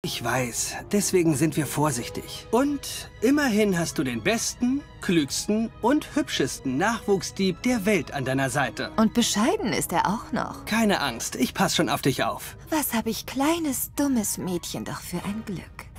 Ich weiß, deswegen sind wir vorsichtig. Und immerhin hast du den besten, klügsten und hübschesten Nachwuchsdieb der Welt an deiner Seite. Und bescheiden ist er auch noch. Keine Angst, ich pass schon auf dich auf. Was habe ich kleines, dummes Mädchen doch für ein Glück.